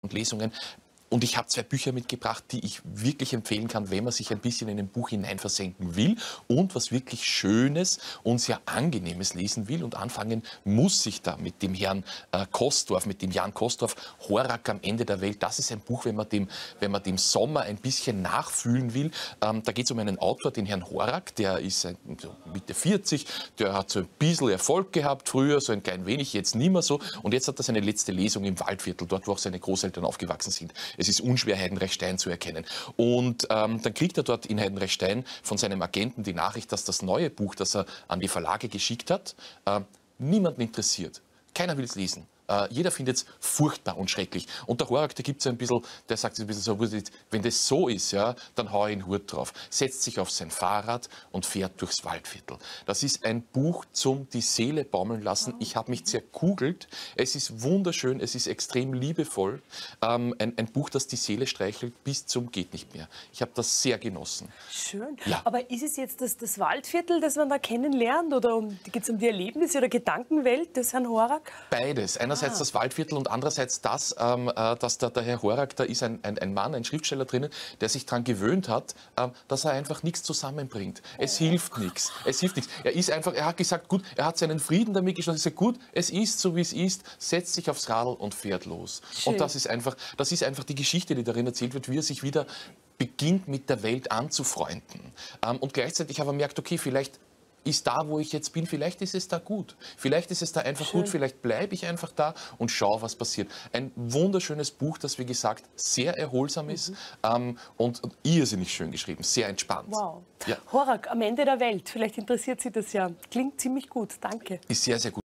Lesungen. Und ich habe 2 Bücher mitgebracht, die ich wirklich empfehlen kann, wenn man sich ein bisschen in ein Buch hineinversenken will und was wirklich Schönes und sehr Angenehmes lesen will. Und anfangen muss ich da mit dem Herrn Kostorff, mit dem Jan Kostorff, Horak am Ende der Welt. Das ist ein Buch, wenn man dem Sommer ein bisschen nachfühlen will. Da geht es um einen Autor, den Herrn Horak, der ist so Mitte 40, der hat so ein bisschen Erfolg gehabt früher, so ein klein wenig, jetzt nicht mehr so. Und jetzt hat er seine letzte Lesung im Waldviertel, dort, wo auch seine Großeltern aufgewachsen sind. Es ist unschwer, Heidenreichstein zu erkennen. Und dann kriegt er dort in Heidenreichstein von seinem Agenten die Nachricht, dass das neue Buch, das er an die Verlage geschickt hat, niemanden interessiert. Keiner will es lesen. Jeder findet es furchtbar und schrecklich. Und der Horak, der gibt es ein bisschen, der sagt ein bisschen so, wenn das so ist, ja, dann hau ich einen Hut drauf. Setzt sich auf sein Fahrrad und fährt durchs Waldviertel. Das ist ein Buch zum die Seele baumeln lassen. Ich habe mich zerkugelt. Es ist wunderschön, es ist extrem liebevoll. Ein Buch, das die Seele streichelt bis zum geht nicht mehr. Ich habe das sehr genossen. Schön. Ja. Aber ist es jetzt das Waldviertel, das man da kennenlernt? Oder geht es um die Erlebnisse oder Gedankenwelt des Herrn Horak? Beides. Einerseits das Waldviertel und andererseits das, dass der Herr Horak, da ist ein Mann, ein Schriftsteller drinnen, der sich daran gewöhnt hat, dass er einfach nichts zusammenbringt. Es hilft nichts. Es hilft nichts. Er hat gesagt, gut, er hat seinen Frieden damit geschlossen. Er hat gesagt, gut, es ist so, wie es ist, setzt sich aufs Radl und fährt los. Schön. Und das ist einfach die Geschichte, die darin erzählt wird, wie er sich wieder beginnt, mit der Welt anzufreunden. Und gleichzeitig aber merkt, okay, vielleicht ist da, wo ich jetzt bin, vielleicht ist es da gut. Vielleicht ist es da einfach Schön. gut, vielleicht bleibe ich einfach da und schaue, was passiert. Ein wunderschönes Buch, das, wie gesagt, sehr erholsam ist und irrsinnig schön geschrieben, sehr entspannt. Wow. Ja. Horak, am Ende der Welt. Vielleicht interessiert Sie das ja. Klingt ziemlich gut. Danke. Ist sehr, sehr gut.